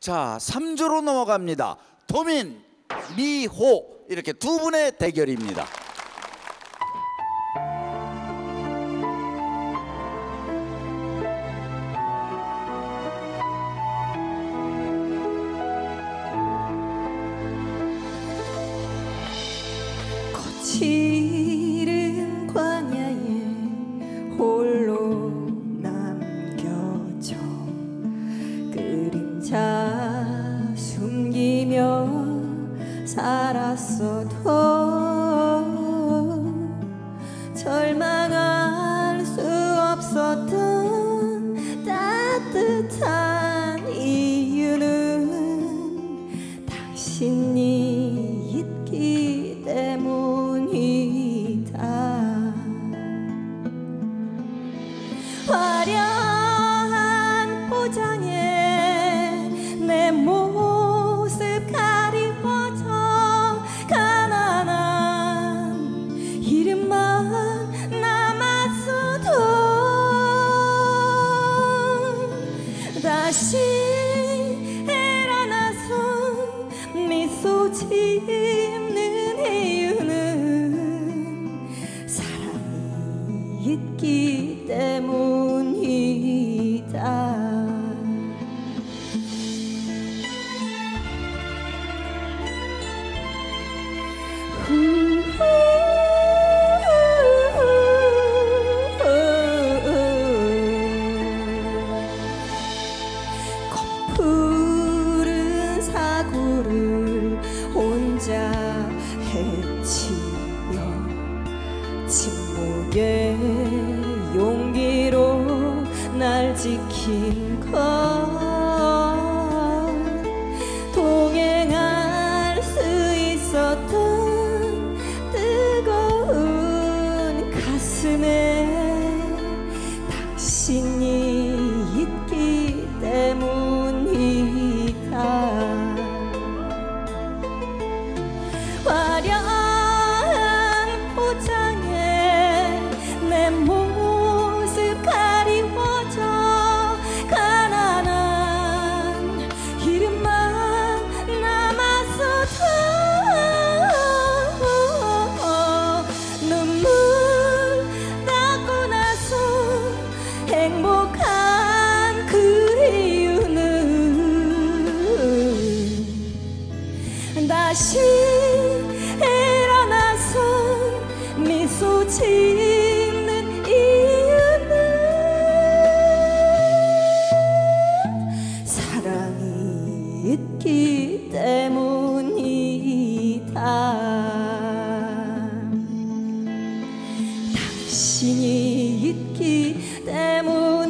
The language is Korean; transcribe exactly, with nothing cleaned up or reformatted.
자, 삼 조로 넘어갑니다. 도민, 미호 이렇게 두 분의 대결입니다. 거칠은 광야에 홀로 남겨져 그림자 숨기며 살았어도 절망할 수 없었던 따뜻한 이유는 당신이 있기 때문이다. 화려한 포장에 내 모습 가리워져 가난한 이름만 남았어도 다시 일어나서 미소 짓는 이유는 사랑이 있기 때문이다. 검푸른 사고를 혼자 헤치며 침묵의 용기로 날 지킨 것 동행할 수 있었던 뜨거운 가슴에 당신이 있기 때문이다. 화려한 포장에 내 모습 가리워져 가난한 이름만 남았어도 눈물 닦고 나서 행복한 그 이유는 다시 일어나서 미소 짓는 이유는 사랑이 있기 때문이다. 당신이 있기 때문이다.